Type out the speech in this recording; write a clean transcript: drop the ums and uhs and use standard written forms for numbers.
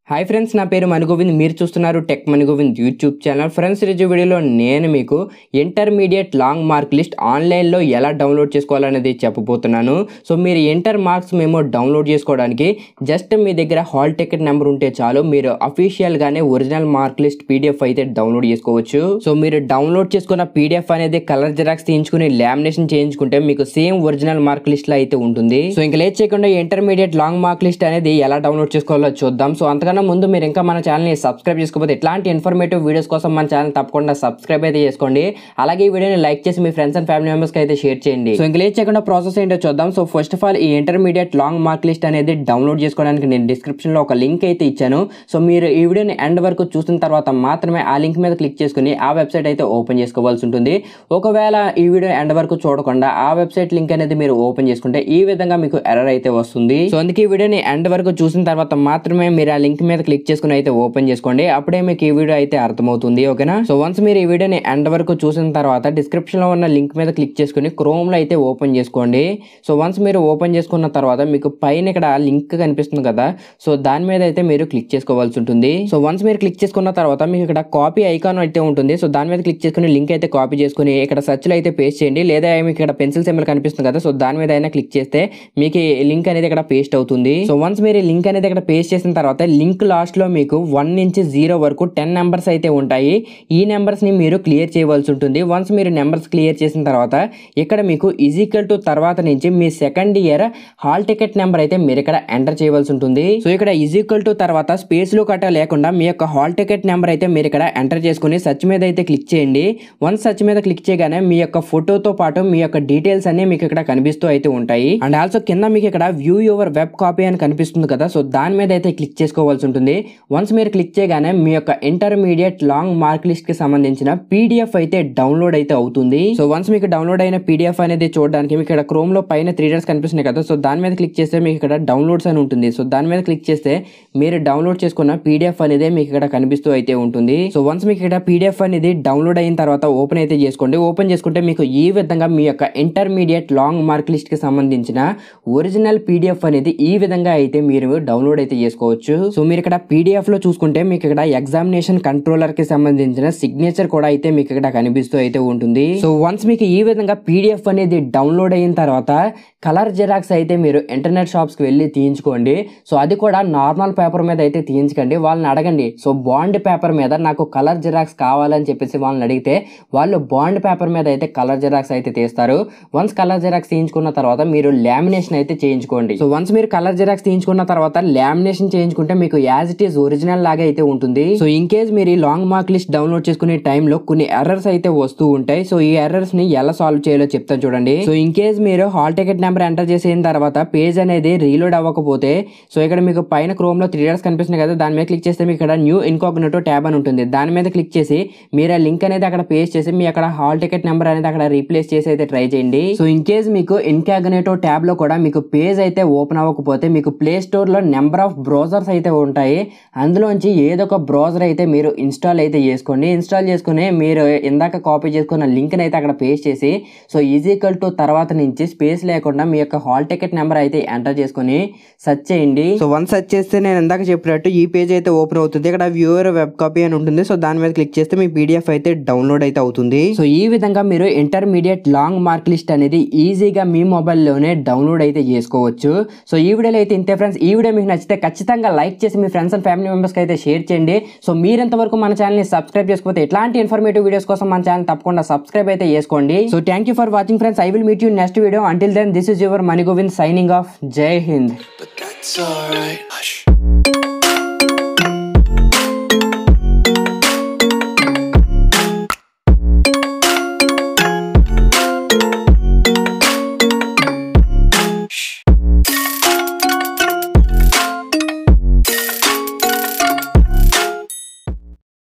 Hi friends, నా పేరు గోవింద్. మీరు చూస్తున్నారు tech Govind YouTube channel. Friends, ఈరోజు వీడియోలో నేను మీకు ఇంటర్మీడియట్ లాంగ్ మార్క్ లిస్ట్ ఆన్లైన్లో ఎలా డౌన్లోడ్ చేసుకోవాలనేది చెప్పబోతున్నాను. సో మీరు ఇంటర్ మార్క్స్ మెమో డౌన్లోడ్ చేసుకోవడానికి జస్ట్ మీ దగ్గర హాల్ టికెట్ నెంబర్ ఉంటే చాలు, మీరు అఫీషియల్గానే ఒరిజినల్ మార్క్ లిస్ట్ PDF అయితే డౌన్లోడ్ చేసుకోవచ్చు. సో మీరు డౌన్లోడ్ చేసుకున్న PDF అనేది కలర్ జిరాక్స్ తీయించుకుని లామినేషన్ చేయించుకుంటే మీకు సేమ్ ఒరిజినల్ మార్క్ లిస్ట్లో అయితే ఉంటుంది. సో ఇంకా లేట్ చేయకుండా ఇంటర్మీడియట్ లాంగ్ మార్క్ లిస్ట్ అనేది ఎలా డౌన్లోడ్ చేసుకోవాలో చూద్దాం. సో అంతకన్నా ముందు మీరు ఇంకా మన ఛానల్ ని సబ్స్క్రైబ్ చేసుకోకపోతే ఇట్లాంటి ఇన్ఫర్మేటివ్ వీడియోస్ కోసం మన ఛానల్ తప్పకుండా సబ్స్క్రైబ్ అయితే చేసుకోండి. అలాగే ఈ వీడియోని లైక్ చేసి మీ ఫ్రెండ్స్ అండ్ ఫ్యామిలీ మెంబర్స్ కి అయితే షేర్ చేయండి. సో ఇంకా లేట్ చేయకుండా ప్రాసెస్ ఏంటో చూద్దాం. సో ఫస్ట్ ఆఫ్ ఆల్ ఈ ఇంటర్మీడియట్ లాంగ్ మార్క్ లిస్ట్ అనేది డౌన్లోడ్ చేసుకోవడానికి నేను డిస్క్రిప్షన్ లో ఒక లింక్ అయితే ఇచ్చాను. సో మీరు ఈ వీడియోని ఎండ్ వరకు చూసిన తర్వాత మాత్రమే ఆ లింక్ మీద క్లిక్ చేసుకుని ఆ వెబ్సైట్ అయితే ఓపెన్ చేసుకోవాల్సి ఉంటుంది. ఒకవేళ ఈ వీడియో ఎండ్ వరకు చూడకుండా ఆ వెబ్సైట్ లింక్ అనేది మీరు ఓపెన్ చేసుకుంటే ఈ విధంగా మీకు ఎర్రర్ అయితే వస్తుంది. సో అందుకే ఈ వీడియోని ఎండ్ వరకు చూసిన తర్వాత మాత్రమే మీరు ఆ లింక్ మీద క్లిక్ చేసుకుని అయితే ఓపెన్ చేసుకోండి. అప్పుడే మీకు ఈ వీడియో అయితే అర్థమవుతుంది. ఓకేనా? సో వన్స్ మీరు ఈ వీడియోని ఎండ్ వరకు చూసిన తర్వాత డిస్క్రిప్షన్ లో ఉన్న లింక్ మీద క్లిక్ చేసుకుని క్రోమ్ లో అయితే ఓపెన్ చేసుకోండి. సో వన్స్ మీరు ఓపెన్ చేసుకున్న తర్వాత మీకు పైన ఇక్కడ లింక్ కనిపిస్తుంది కదా, సో దాని మీద అయితే మీరు క్లిక్ చేసుకోవాల్సి ఉంటుంది. సో వన్స్ మీరు క్లిక్ చేసుకున్న తర్వాత మీకు ఇక్కడ కాపీ ఐకాన్ అయితే ఉంటుంది. సో దాని మీద క్లిక్ చేసుకుని లింక్ అయితే కాపీ చేసుకుని ఇక్కడ సెర్చ్ లో అయితే పేస్ట్ చేయండి. లేదా మీకు ఇక్కడ పెన్సిల్ సింబల్ కనిపిస్తుంది కదా, సో దాని మీద అయినా క్లిక్ చేస్తే మీకు లింక్ అనేది ఇక్కడ పేస్ట్ అవుతుంది. సో వన్స్ మీరు లింక్ అనేది ఇక్కడ పేస్ట్ చేసిన తర్వాత లింక్ లాస్ట్ లో మీకు 1 నుంచి 0 వరకు 10 నెంబర్స్ అయితే ఉంటాయి. ఈ నెంబర్స్ ని మీరు క్లియర్ చేయవలసి ఉంటుంది. వన్స్ మీరు నెంబర్స్ క్లియర్ చేసిన తర్వాత ఇక్కడ మీకు ఈక్వల్ టు తర్వాత నుంచి మీ second year hall ticket number అయితే మీరు ఇక్కడ ఎంటర్ చేయవలసి ఉంటుంది. సో ఇక్కడ ఈక్వల్ టు తర్వాత స్పేస్ లో కట్ట లేకుండా మీ యొక్క హాల్ టికెట్ నెంబర్ అయితే మీరు ఇక్కడ ఎంటర్ చేసుకుని సర్చ్ మీద అయితే క్లిక్ చేయండి. వన్స్ సర్చ్ మీద క్లిక్ చేయగానే మీ యొక్క ఫోటోతో పాటు మీ యొక్క డీటెయిల్స్ అన్ని మీకు ఇక్కడ కనిపిస్తూ అయితే ఉంటాయి. అండ్ ఆల్సో కింద మీకు ఇక్కడ వ్యూ యువర్ వెబ్ కాపీ అని కనిపిస్తుంది కదా, సో దాని మీద అయితే క్లిక్ చేసుకోవాల్సి ఉంటుంది. వన్స్ మీరు క్లిక్ చేయగానే మీ యొక్క ఇంటర్మీడియట్ లాంగ్ మార్క్ లిస్ట్ కి సంబంధించిన PDF అయితే డౌన్లోడ్ అయితే అవుతుంది. సో వన్స్ మీకు డౌన్లోడ్ అయిన PDF అనేది చూడడానికి మీకు ఇక్కడ క్రోమ్ లో పైన 3 డాట్స్ కనిపిస్తున్నాయి కదా, సో దాని మీద క్లిక్ చేస్తే మీకు ఇక్కడ డౌన్లోడ్స్ అని ఉంటుంది. సో దాని మీద క్లిక్ చేస్తే మీరు డౌన్లోడ్ చేసుకున్న PDF అనేది మీకు ఇక్కడ కనిపిస్తూ అయితే ఉంటుంది. సో వన్స్ మీకు ఇక్కడ PDF అనేది డౌన్లోడ్ అయిన తర్వాత ఓపెన్ అయితే చేసుకోండి. ఓపెన్ చేసుకుంటే మీకు ఈ విధంగా మీ యొక్క ఇంటర్మీడియట్ లాంగ్ మార్క్ లిస్ట్ కి సంబంధించిన ఒరిజినల్ PDF అనేది ఈ విధంగా అయితే మీరు డౌన్లోడ్ అయితే చేసుకోవచ్చు. సో మీరు ఇక్కడ PDF లో చూసుకుంటే మీకు ఇక్కడ ఎగ్జామినేషన్ కంట్రోలర్ కి సంబంధించిన సిగ్నేచర్ కూడా అయితే మీకు ఇక్కడ కనిపిస్తూ అయితే ఉంటుంది. సో వన్స్ మీకు ఈ విధంగా PDF అనేది డౌన్లోడ్ అయిన తర్వాత కలర్ జిరాక్స్ అయితే మీరు ఇంటర్నెట్ షాప్స్ కి వెళ్ళి తీయించుకోండి. సో అది కూడా నార్మల్ పేపర్ మీద అయితే తీయించకండి, వాళ్ళని అడగండి. సో బాండ్ పేపర్ మీద నాకు కలర్ జిరాక్స్ కావాలని చెప్పేసి వాళ్ళని అడిగితే వాళ్ళు బాండ్ పేపర్ మీద అయితే కలర్ జిరాక్స్ అయితే తీస్తారు. వన్స్ కలర్ జిరాక్స్ తీయించుకున్న తర్వాత మీరు లామినేషన్ అయితే చేయించుకోండి. సో వన్స్ మీరు కలర్ జిరాక్స్ తీయించుకున్న తర్వాత లామినేషన్ చేయించుకుంటే మీకు యాజ్ ఇట్ ఈస్ ఒరిజినల్ లాగా అయితే ఉంటుంది. సో ఇన్ కేస్ మీరు ఈ లాంగ్ మార్క్ లిస్ట్ డౌన్లోడ్ చేసుకునే టైంలో కొన్ని ఎర్రర్స్ అయితే వస్తూ ఉంటాయి. సో ఈ ఎర్రర్స్ ని ఎలా సాల్వ్ చేయాలో చెప్తాను చూడండి. సో ఇన్ కేస్ మీరు హాల్ టికెట్ నెంబర్ ఎంటర్ చేసిన తర్వాత పేజ్ అనేది రీలోడ్ అవ్వకపోతే సో ఇక్కడ మీకు పైన క్రోమ్ లో 3 డాట్స్ కనిపిస్తున్నాయి కదా, దాని మీద క్లిక్ చేస్తే మీకు ఇక్కడ న్యూ ఇన్కాగ్నిటో ట్యాబ్ అని ఉంటుంది. దాని మీద క్లిక్ చేసి మీరు ఆ లింక్ అనేది అక్కడ పేస్ట్ చేసి మీ అక్కడ హాల్ టికెట్ నెంబర్ అనేది అక్కడ రీప్లేస్ చేసి అయితే ట్రై చేయండి. సో ఇన్ కేస్ మీకు ఇన్కాగ్నిటో ట్యాబ్ లో కూడా మీకు పేజ్ అయితే ఓపెన్ అవ్వకపోతే మీకు ప్లే స్టోర్ లో నెంబర్ ఆఫ్ బ్రౌజర్స్ అయితే ఉంటాయి. అందులోంచి ఏదో ఒక బ్రౌజర్ అయితే మీరు ఇన్స్టాల్ అయితే చేసుకోండి. ఇన్స్టాల్ చేసుకుని మీరు ఇందాక కాపీ చేసుకున్న లింక్ అయితే అక్కడ పేస్ట్ చేసి సో ఈక్వల్ టు తర్వాత నుంచి స్పేస్ లేకుండా మీ యొక్క హాల్ టికెట్ నెంబర్ అయితే ఎంటర్ చేసుకుని సెర్చ్ చేయండి. సో వన్స్ సెర్చ్ చేస్తే నేను ఇందాక చెప్పినట్టు ఈ పేజ్ అయితే ఓపెన్ అవుతుంది. ఇక్కడ వ్యూవర్ వెబ్ కాపీ అని ఉంటుంది. సో దాని మీద క్లిక్ చేస్తే మీ PDF అయితే డౌన్లోడ్ అయితే అవుతుంది. సో ఈ విధంగా మీరు ఇంటర్మీడియట్ లాంగ్ మార్క్ లిస్ట్ అనేది ఈజీగా మీ మొబైల్లోనే డౌన్లోడ్ అయితే చేసుకోవచ్చు. సో ఈ వీడియోలో అయితే ఇంతే ఫ్రెండ్స్. ఈ వీడియో మీకు నచ్చితే ఖచ్చితంగా లైక్ చేసి మీ ఫ్రెండ్స్ అండ్ ఫ్యామిలీ మెంబర్స్కి అయితే షేర్ చేయండి. సో మీరెంతవరకు మన ఛానల్ని సబ్స్క్రైబ్ చేసుకోకపోతే ఇట్లాంటి ఇన్ఫర్మేటివ్ వీడియోస్ కోసం మన ఛానల్ తప్పకుండా సబ్స్క్రైబ్ అయితే చేసుకోండి. So thank you for watching friends. I will meet you next video. Until then this is your Govind signing off. Jai Hind. But that's alright. Hush.